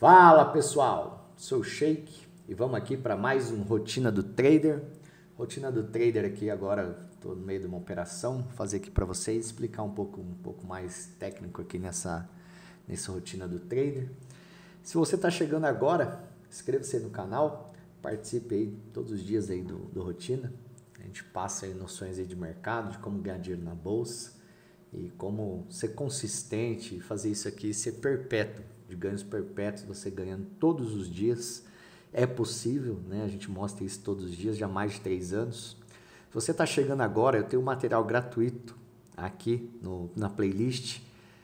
Fala pessoal, sou o Sheik e vamos aqui para mais um Rotina do Trader. Rotina do Trader aqui agora, estou no meio de uma operação, vou fazer aqui para vocês, explicar um pouco mais técnico aqui nessa Rotina do Trader. Se você está chegando agora, inscreva-se aí no canal, participe aí todos os dias aí do Rotina. A gente passa aí noções aí de mercado, de como ganhar dinheiro na bolsa e como ser consistente e fazer isso aqui ser perpétuo, de ganhos perpétuos, você ganhando todos os dias. É possível, né? A gente mostra isso todos os dias, já há mais de 3 anos. Se você está chegando agora, eu tenho um material gratuito aqui na playlist,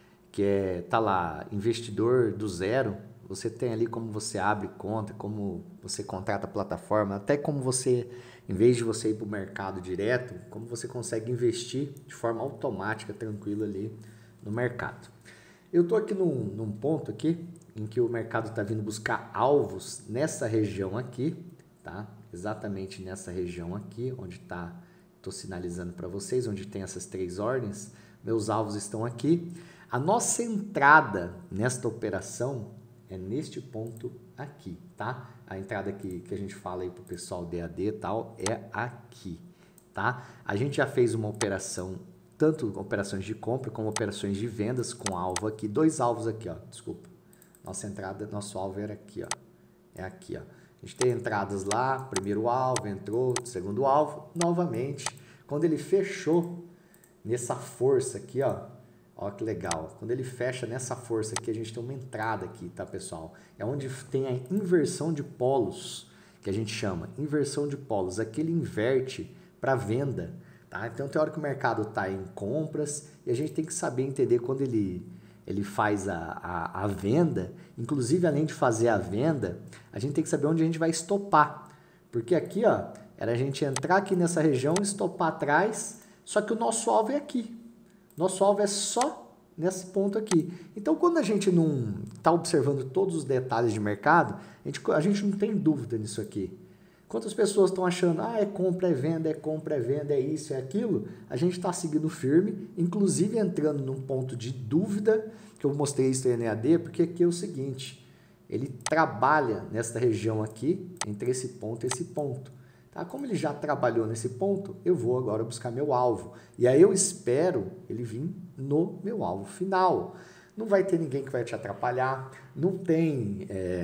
que tá lá, Investidor do Zero. Você tem ali como você abre conta, como você contrata a plataforma, até como você, em vez de você ir para o mercado direto, como você consegue investir de forma automática, tranquila ali no mercado. Eu estou aqui num ponto aqui em que o mercado está vindo buscar alvos nessa região aqui, tá? Exatamente nessa região aqui, onde está, estou sinalizando para vocês, onde tem essas 3 ordens. Meus alvos estão aqui. A nossa entrada nesta operação é neste ponto aqui, tá? A entrada aqui que a gente fala aí pro pessoal DAD e tal é aqui, tá? A gente já fez uma operação, tanto operações de compra como operações de vendas com alvo aqui, 2 alvos aqui, ó, desculpa. Nossa entrada, nosso alvo era aqui, ó. É aqui, ó. A gente tem entradas lá, primeiro alvo, entrou, segundo alvo, novamente. Quando ele fechou nessa força aqui, ó, ó que legal. Quando ele fecha nessa força aqui, a gente tem uma entrada aqui, tá, pessoal? É onde tem a inversão de polos, que a gente chama. Inversão de polos. Aqui ele inverte para venda, tá? Então tem hora que o mercado tá em compras e a gente tem que saber entender quando ele faz a venda. Inclusive, além de fazer a venda, a gente tem que saber onde a gente vai estopar. Porque aqui, ó, era a gente entrar aqui nessa região, estopar atrás, só que o nosso alvo é aqui. Nosso alvo é só nesse ponto aqui. Então, quando a gente não está observando todos os detalhes de mercado, a gente não tem dúvida nisso aqui. Quantas pessoas estão achando, é compra, é venda, é isso, é aquilo? A gente está seguindo firme, inclusive entrando num ponto de dúvida, que eu mostrei isso no EAD, porque aqui é o seguinte, ele trabalha nesta região aqui, entre esse ponto e esse ponto. Tá? Como ele já trabalhou nesse ponto, eu vou agora buscar meu alvo. E aí eu espero ele vir no meu alvo final. Não vai ter ninguém que vai te atrapalhar, não tem...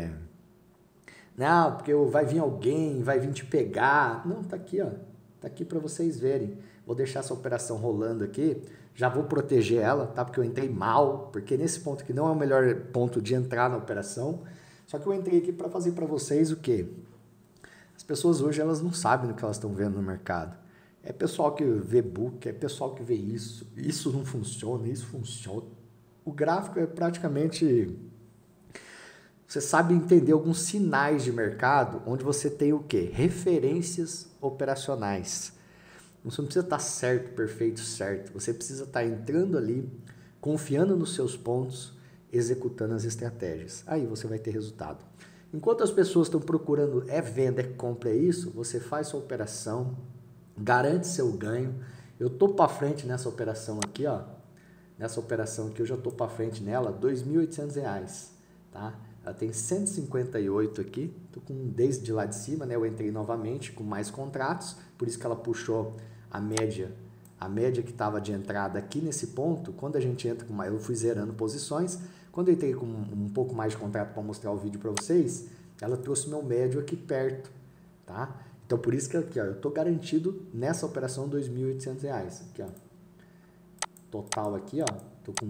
Não, porque vai vir alguém, vai vir te pegar. Não, tá aqui, ó. Tá aqui para vocês verem. Vou deixar essa operação rolando aqui. Já vou proteger ela, tá? Porque eu entrei mal, porque nesse ponto aqui não é o melhor ponto de entrar na operação. Só que eu entrei aqui para fazer para vocês o quê? As pessoas hoje, elas não sabem o que elas estão vendo no mercado. É pessoal que vê book, é pessoal que vê isso não funciona, isso funciona. O gráfico é praticamente... Você sabe entender alguns sinais de mercado onde você tem o quê? Referências operacionais. Você não precisa estar certo, perfeito, certo. Você precisa estar entrando ali, confiando nos seus pontos, executando as estratégias. Aí você vai ter resultado. Enquanto as pessoas estão procurando venda, compra, isso, você faz sua operação, garante seu ganho. Eu tô para frente nessa operação aqui, ó. Nessa operação aqui eu já tô para frente nela, R$ 2.800, tá? Ela tem 158 aqui, tô com desde lá de cima, né? Eu entrei novamente com mais contratos, por isso que ela puxou a média que estava de entrada aqui nesse ponto. Quando a gente entra com mais, eu fui zerando posições. Quando eu entrei com um pouco mais de contrato para mostrar o vídeo para vocês, ela trouxe meu médio aqui perto, tá? Então por isso que aqui, ó, eu tô garantido nessa operação R$ 2.800, aqui, ó. Total aqui, ó, tô com R$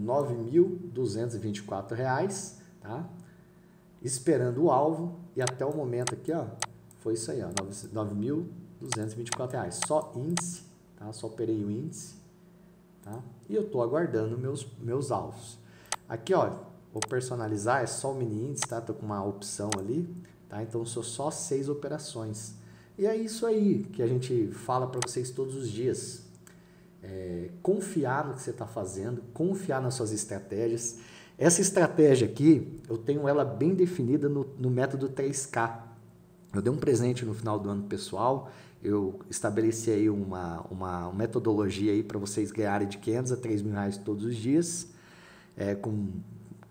9.224, tá? Esperando o alvo, e até o momento aqui, ó, foi isso aí, ó, R$ 9.224, só índice, tá? Só operei o índice, tá? E eu tô aguardando meus alvos. Aqui, ó, vou personalizar, é só o mini índice, tá? Tô com uma opção ali, tá? Então, são só 6 operações. E é isso aí que a gente fala para vocês todos os dias. Confiar no que você está fazendo, confiar nas suas estratégias. Essa estratégia aqui, eu tenho ela bem definida no método 3K. Eu dei um presente no final do ano pessoal, eu estabeleci aí uma metodologia aí para vocês ganharem de R$ 500 a R$ 3.000 todos os dias, com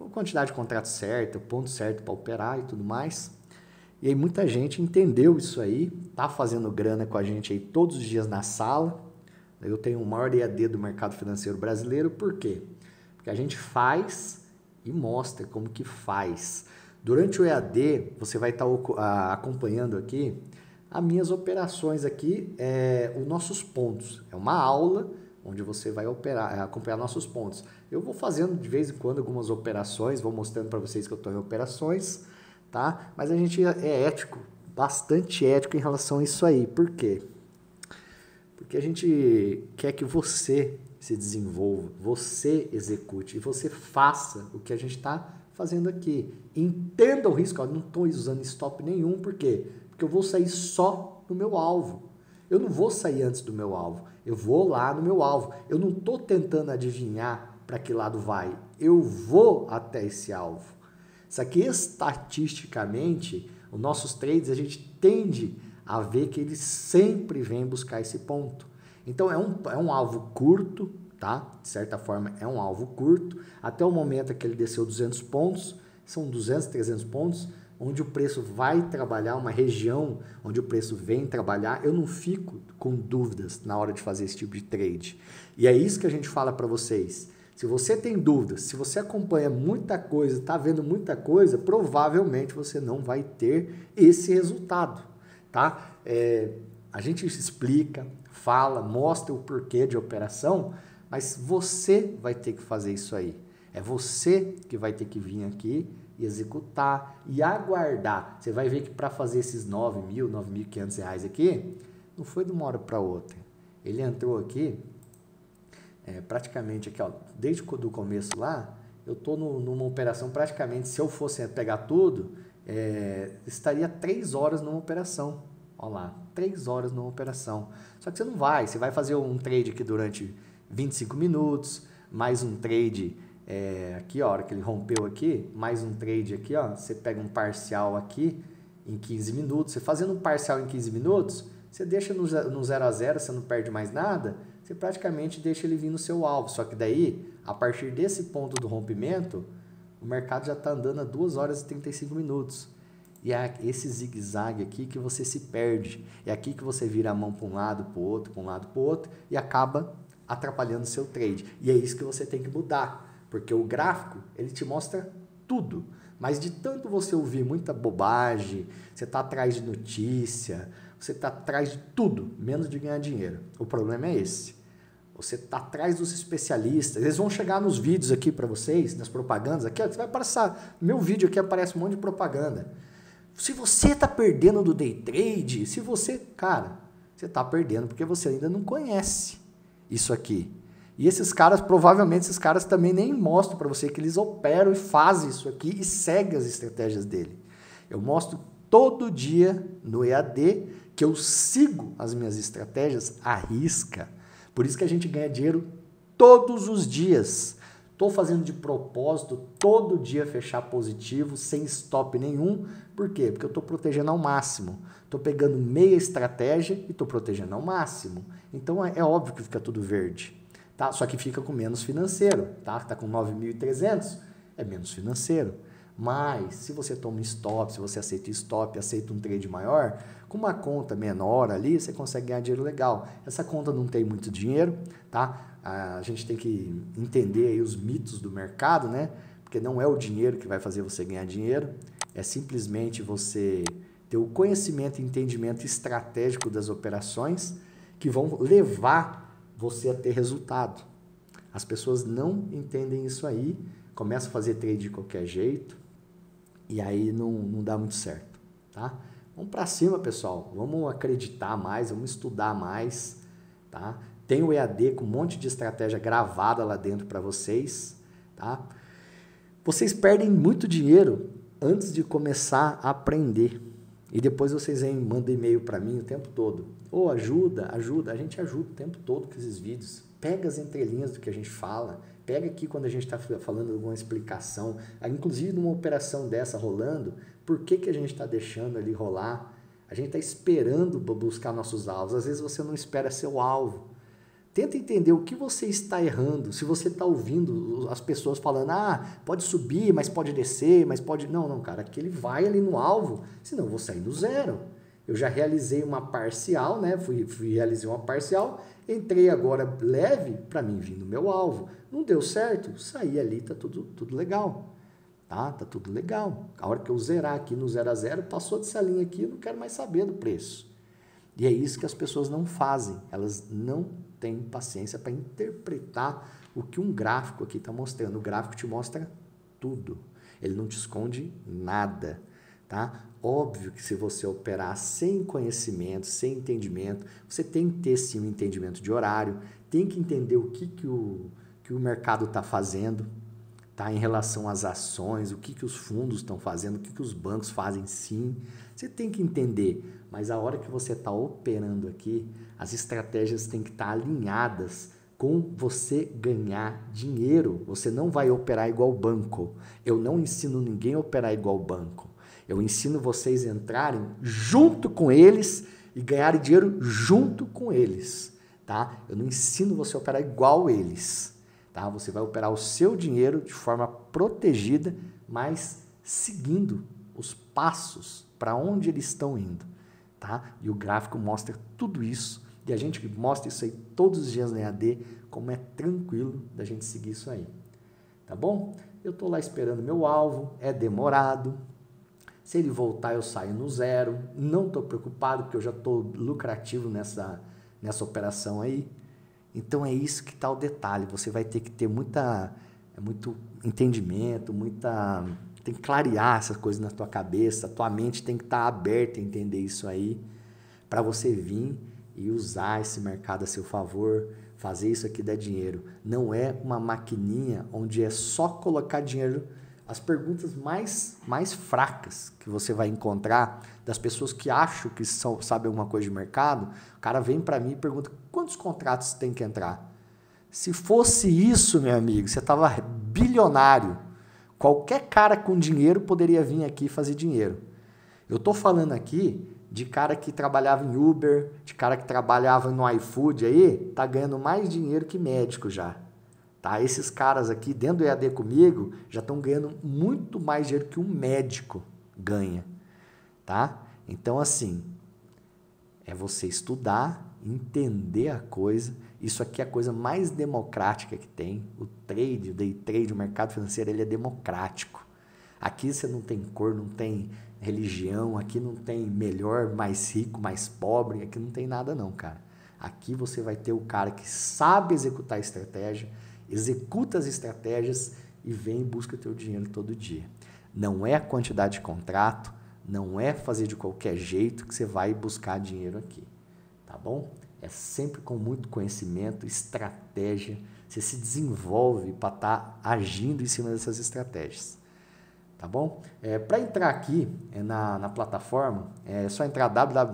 a quantidade de contrato certa, o ponto certo para operar e tudo mais. E aí muita gente entendeu isso aí, tá fazendo grana com a gente aí todos os dias na sala. Eu tenho o maior EAD do mercado financeiro brasileiro, por quê? Porque a gente faz e mostra como que faz. Durante o EAD, você vai estar acompanhando aqui as minhas operações aqui, os nossos pontos. É uma aula onde você vai acompanhar nossos pontos. Eu vou fazendo de vez em quando algumas operações, vou mostrando para vocês que eu estou em operações, tá? Mas a gente é ético, bastante ético em relação a isso aí. Por quê? Porque a gente quer que você se desenvolva, você execute e você faça o que a gente está fazendo aqui. Entenda o risco. Eu não estou usando stop nenhum, por quê? Porque eu vou sair só no meu alvo. Eu não vou sair antes do meu alvo. Eu vou lá no meu alvo. Eu não estou tentando adivinhar para que lado vai. Eu vou até esse alvo. Isso aqui, estatisticamente, os nossos trades, a gente tende a ver que eles sempre vêm buscar esse ponto. Então, é um alvo curto, tá? De certa forma, é um alvo curto. Até o momento que ele desceu 200 pontos, são 200, 300 pontos, onde o preço vai trabalhar, uma região onde o preço vem trabalhar. Eu não fico com dúvidas na hora de fazer esse tipo de trade. E é isso que a gente fala para vocês. Se você tem dúvidas, se você acompanha muita coisa, está vendo muita coisa, provavelmente você não vai ter esse resultado, tá? A gente explica, fala, mostra o porquê de operação, mas você vai ter que fazer isso aí. É você que vai ter que vir aqui e executar e aguardar. Você vai ver que para fazer esses R$9.000, R$9.500 aqui, não foi de uma hora para outra. Ele entrou aqui, praticamente aqui, ó, desde o começo lá, eu estou numa operação praticamente, se eu fosse pegar tudo, estaria 3 horas numa operação. Olha lá, 3 horas numa operação. Só que você vai fazer um trade aqui durante 25 minutos, mais um trade aqui, ó, a hora que ele rompeu aqui, mais um trade aqui, ó, você pega um parcial aqui em 15 minutos, você fazendo um parcial em 15 minutos, você deixa no 0 a 0, você não perde mais nada, você praticamente deixa ele vir no seu alvo, só que daí, a partir desse ponto do rompimento, o mercado já está andando a 2 horas e 35 minutos. E é esse zigue-zague aqui que você se perde. É aqui que você vira a mão para um lado, para o outro, para um lado, para o outro, e acaba atrapalhando o seu trade. E é isso que você tem que mudar, porque o gráfico, ele te mostra tudo. Mas de tanto você ouvir muita bobagem, você está atrás de notícia, você está atrás de tudo, menos de ganhar dinheiro. O problema é esse. Você está atrás dos especialistas. Eles vão chegar nos vídeos aqui para vocês, nas propagandas. Aqui, ó, você vai passar. No meu vídeo aqui aparece um monte de propaganda. Se você está perdendo do day trade, cara, você está perdendo porque você ainda não conhece isso aqui. E provavelmente esses caras também nem mostram para você que eles operam e fazem isso aqui e seguem as estratégias dele. Eu mostro todo dia no EAD que eu sigo as minhas estratégias à risca. Por isso que a gente ganha dinheiro todos os dias. Estou fazendo de propósito todo dia fechar positivo, sem stop nenhum. Por quê? Porque eu estou protegendo ao máximo. Estou pegando meia estratégia e estou protegendo ao máximo. Então é óbvio que fica tudo verde. Tá? Só que fica com menos financeiro. Tá? Tá com 9.300, é menos financeiro. Mas se você toma stop, se você aceita stop, aceita um trade maior, com uma conta menor ali, você consegue ganhar dinheiro legal. Essa conta não tem muito dinheiro, tá? A gente tem que entender aí os mitos do mercado, né? Porque não é o dinheiro que vai fazer você ganhar dinheiro, é simplesmente você ter o conhecimento e entendimento estratégico das operações que vão levar você a ter resultado. As pessoas não entendem isso aí, começam a fazer trade de qualquer jeito e aí não dá muito certo, tá? Vamos para cima, pessoal. Vamos acreditar mais, vamos estudar mais, tá? Tem o EAD com um monte de estratégia gravada lá dentro para vocês, tá? Vocês perdem muito dinheiro antes de começar a aprender. E depois vocês mandam e-mail para mim o tempo todo. Ajuda. A gente ajuda o tempo todo com esses vídeos. Pega as entrelinhas do que a gente fala. Pega aqui quando a gente está falando de alguma explicação. Inclusive numa operação dessa rolando, por que a gente está deixando ali rolar? A gente está esperando buscar nossos alvos. Às vezes você não espera seu alvo. Tenta entender o que você está errando, se você está ouvindo as pessoas falando, pode subir, mas pode descer, mas pode... Não, cara, aquele vai ali no alvo, senão eu vou sair do zero. Eu já realizei uma parcial, né? Realizei uma parcial, entrei agora leve para mim vir no meu alvo. Não deu certo, saí ali, tá tudo legal. Tá tudo legal. A hora que eu zerar aqui no 0 a 0, passou dessa linha aqui, eu não quero mais saber do preço. E é isso que as pessoas não fazem. Elas não têm paciência para interpretar o que um gráfico aqui está mostrando. O gráfico te mostra tudo. Ele não te esconde nada. Tá? Óbvio que se você operar sem conhecimento, sem entendimento, você tem que ter sim um entendimento de horário, tem que entender o que o mercado está fazendo, tá? Em relação às ações, o que os fundos estão fazendo, o que os bancos fazem sim. Você tem que entender, mas a hora que você está operando aqui, as estratégias têm que estar alinhadas com você ganhar dinheiro. Você não vai operar igual banco. Eu não ensino ninguém a operar igual banco. Eu ensino vocês a entrarem junto com eles e ganharem dinheiro junto com eles, tá? Eu não ensino você a operar igual eles, tá? Você vai operar o seu dinheiro de forma protegida, mas seguindo os passos para onde eles estão indo, tá? E o gráfico mostra tudo isso e a gente mostra isso aí todos os dias na EAD, como é tranquilo da gente seguir isso aí, tá bom? Eu tô lá esperando meu alvo, é demorado. Se ele voltar, eu saio no zero. Não estou preocupado, porque eu já estou lucrativo nessa operação aí. Então, é isso que está o detalhe. Você vai ter que ter muito entendimento, tem que clarear essas coisas na tua cabeça. A tua mente tem que estar aberta a entender isso aí, para você vir e usar esse mercado a seu favor, fazer isso aqui dar dinheiro. Não é uma maquininha onde é só colocar dinheiro. As perguntas mais fracas que você vai encontrar das pessoas que acham que sabem alguma coisa de mercado, o cara vem para mim e pergunta quantos contratos tem que entrar. Se fosse isso, meu amigo, você estava bilionário. Qualquer cara com dinheiro poderia vir aqui fazer dinheiro. Eu estou falando aqui de cara que trabalhava em Uber, de cara que trabalhava no iFood aí, tá ganhando mais dinheiro que médico já. Tá? Esses caras aqui dentro do EAD comigo já estão ganhando muito mais dinheiro que um médico ganha. Tá? Então, assim, é você estudar, entender a coisa. Isso aqui é a coisa mais democrática que tem. O trade, o day trade, o mercado financeiro, ele é democrático. Aqui você não tem cor, não tem religião, aqui não tem melhor, mais rico, mais pobre, aqui não tem nada não, cara. Aqui você vai ter o cara que sabe executar a estratégia, executa as estratégias e vem e busca teu dinheiro todo dia. Não é a quantidade de contrato, não é fazer de qualquer jeito que você vai buscar dinheiro aqui, tá bom? É sempre com muito conhecimento, estratégia, você se desenvolve para estar agindo em cima dessas estratégias, tá bom? Para entrar aqui na plataforma, é só entrar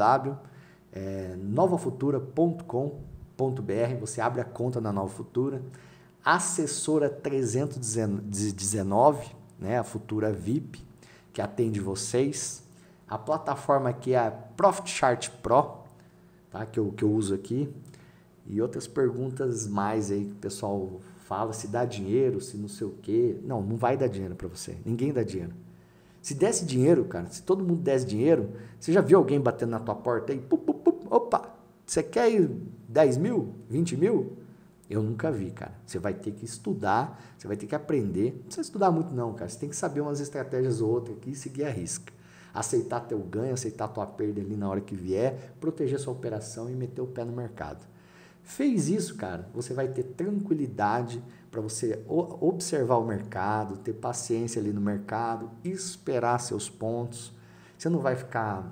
www.novafutura.com.br, você abre a conta na Nova Futura, assessora 319, né, a Futura VIP, que atende vocês. A plataforma aqui é a Profit Chart Pro, tá, que eu uso aqui. E outras perguntas mais aí que o pessoal fala, se dá dinheiro, se não sei o quê. Não vai dar dinheiro para você. Ninguém dá dinheiro. Se desse dinheiro, cara, se todo mundo desse dinheiro, você já viu alguém batendo na tua porta aí? Opa, você quer ir 10 mil? 20 mil? Eu nunca vi, cara. Você vai ter que estudar, você vai ter que aprender. Não precisa estudar muito não, cara. Você tem que saber umas estratégias ou outras aqui e seguir a risca. Aceitar teu ganho, aceitar tua perda ali na hora que vier, proteger sua operação e meter o pé no mercado. Fez isso, cara, você vai ter tranquilidade para você observar o mercado, ter paciência ali no mercado, esperar seus pontos. Você não vai ficar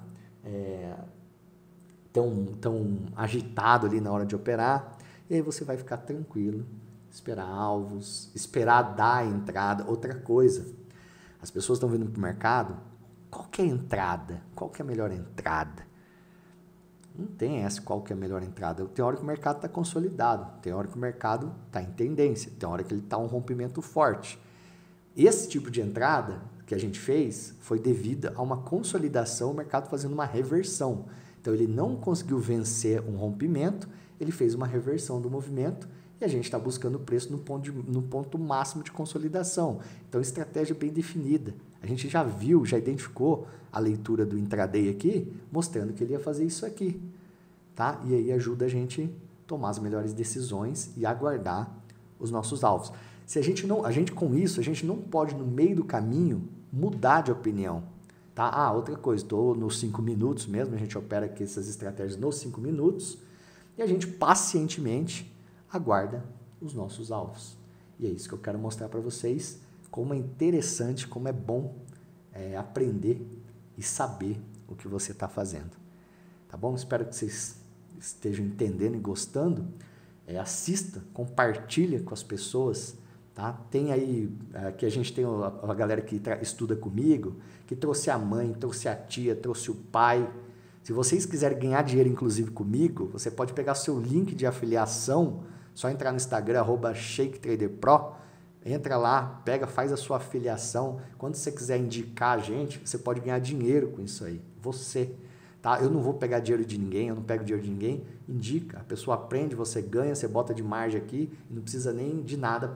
tão agitado ali na hora de operar. E aí você vai ficar tranquilo, esperar alvos, esperar dar a entrada. Outra coisa, as pessoas estão vindo para o mercado, qual que é a entrada? Qual que é a melhor entrada? Não tem essa qual que é a melhor entrada. Tem hora que o mercado está consolidado, tem hora que o mercado está em tendência, tem hora que ele está um rompimento forte. Esse tipo de entrada que a gente fez foi devido a uma consolidação, o mercado fazendo uma reversão. Então ele não conseguiu vencer um rompimento, ele fez uma reversão do movimento e a gente está buscando o preço no ponto máximo de consolidação. Então, estratégia bem definida. A gente já viu, já identificou a leitura do intraday aqui, mostrando que ele ia fazer isso aqui. Tá? E aí ajuda a gente a tomar as melhores decisões e aguardar os nossos alvos. Se a gente com isso, a gente não pode, no meio do caminho, mudar de opinião. Tá? Outra coisa, estou nos 5 minutos mesmo, a gente opera aqui essas estratégias nos 5 minutos, e a gente pacientemente aguarda os nossos alvos. E é isso que eu quero mostrar para vocês, como é interessante, como é bom aprender e saber o que você está fazendo. Tá bom? Espero que vocês estejam entendendo e gostando. Assista, compartilha com as pessoas. Tá? Tem aí, que a gente tem a galera que estuda comigo, que trouxe a mãe, trouxe a tia, trouxe o pai. Se vocês quiserem ganhar dinheiro, inclusive comigo, você pode pegar seu link de afiliação, só entrar no Instagram, @ShakeTraderPro, entra lá, faz a sua afiliação. Quando você quiser indicar a gente, você pode ganhar dinheiro com isso aí. Você. Tá? Eu não vou pegar dinheiro de ninguém, eu não pego dinheiro de ninguém. Indica, a pessoa aprende, você ganha, você bota de margem aqui, e não precisa nem de nada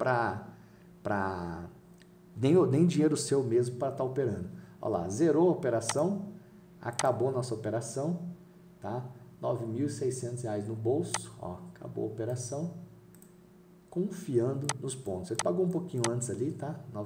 nem dinheiro seu mesmo para estar operando. Olha lá, zerou a operação, acabou nossa operação, tá? R$ 9.600 no bolso, ó, acabou a operação, confiando nos pontos. Ele pagou um pouquinho antes ali, tá? R$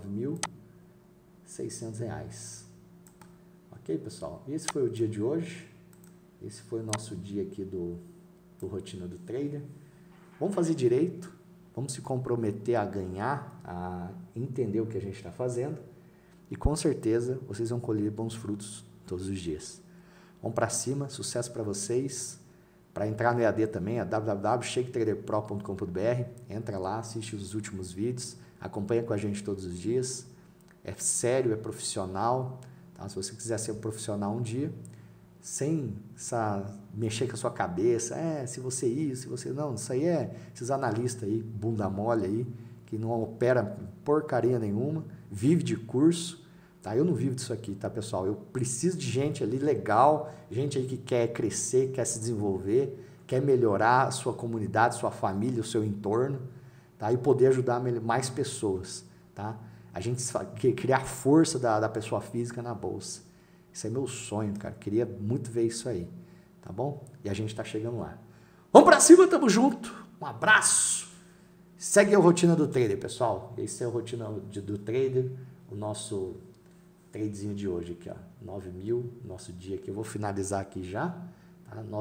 9.600. Ok, pessoal? Esse foi o dia de hoje. Esse foi o nosso dia aqui do Rotina do Trader. Vamos fazer direito, vamos se comprometer a ganhar, a entender o que a gente está fazendo e com certeza vocês vão colher bons frutos todos os dias. Vamos para cima, sucesso para vocês. Para entrar no EAD também é www.shaketraderpro.com.br. Entra lá, assiste os últimos vídeos, acompanha com a gente todos os dias. É sério, é profissional. Tá? Se você quiser ser um profissional um dia, sem mexer com a sua cabeça, se você isso, se você não, isso aí esses analistas aí, bunda mole aí, que não opera porcaria nenhuma, vive de curso, tá? Eu não vivo disso aqui, tá, pessoal? Eu preciso de gente ali legal, gente aí que quer crescer, quer se desenvolver, quer melhorar a sua comunidade, sua família, o seu entorno, tá? E poder ajudar mais pessoas, tá? A gente criar força da pessoa física na bolsa. Isso é meu sonho, cara. Queria muito ver isso aí, tá bom? E a gente tá chegando lá. Vamos pra cima, tamo junto. Um abraço. Segue a Rotina do Trader, pessoal. Esse é a Rotina do Trader, o nosso tradezinho de hoje aqui, ó. 9.000, nosso dia aqui. Eu vou finalizar aqui já, tá? R$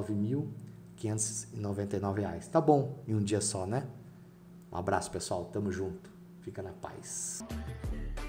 9.599. Tá bom em um dia só, né? Um abraço, pessoal. Tamo junto. Fica na paz.